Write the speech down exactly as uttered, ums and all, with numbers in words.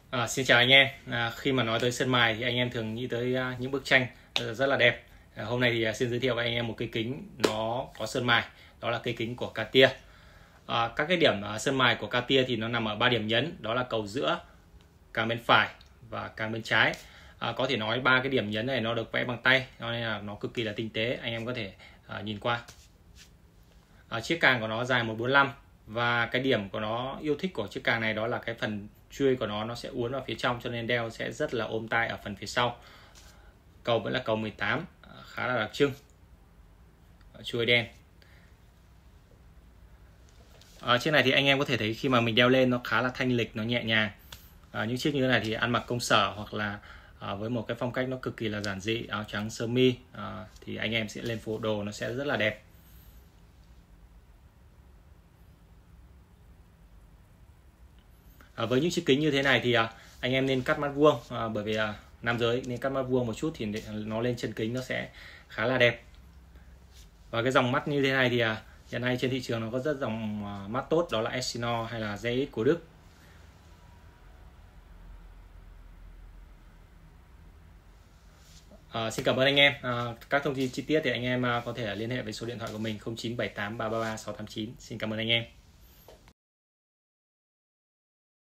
À, xin chào anh em. À, khi mà nói tới sơn mài thì anh em thường nghĩ tới à, những bức tranh rất, rất là đẹp. À, hôm nay thì à, xin giới thiệu với anh em một cây kính nó có sơn mài, đó là cây kính của Cartier. À, các cái điểm à, sơn mài của Cartier thì nó nằm ở ba điểm nhấn, đó là cầu giữa, càng bên phải và càng bên trái. À, có thể nói ba cái điểm nhấn này nó được vẽ bằng tay, cho nên là nó cực kỳ là tinh tế. Anh em có thể à, nhìn qua. À, chiếc càng của nó dài một bốn lăm và cái điểm của nó yêu thích của chiếc càng này đó là cái phần chuôi của nó nó sẽ uốn vào phía trong, cho nên đeo sẽ rất là ôm tai ở phần phía sau. Cầu vẫn là cầu mười tám, khá là đặc trưng, chuôi đen. À, chiếc này thì anh em có thể thấy khi mà mình đeo lên nó khá là thanh lịch, nó nhẹ nhàng. À, những chiếc như thế này thì ăn mặc công sở hoặc là à, với một cái phong cách nó cực kỳ là giản dị, áo trắng sơ mi, à, thì anh em sẽ lên phố đồ nó sẽ rất là đẹp. À, với những chiếc kính như thế này thì à, anh em nên cắt mắt vuông, à, bởi vì à, nam giới nên cắt mắt vuông một chút thì nó lên chân kính nó sẽ khá là đẹp. Và cái dòng mắt như thế này thì à, hiện nay trên thị trường nó có rất dòng à, mắt tốt, đó là Essilor hay là gi ích của Đức. À, xin cảm ơn anh em. À, các thông tin chi tiết thì anh em à, có thể liên hệ với số điện thoại của mình không chín bảy tám ba ba ba sáu tám chín. Xin cảm ơn anh em.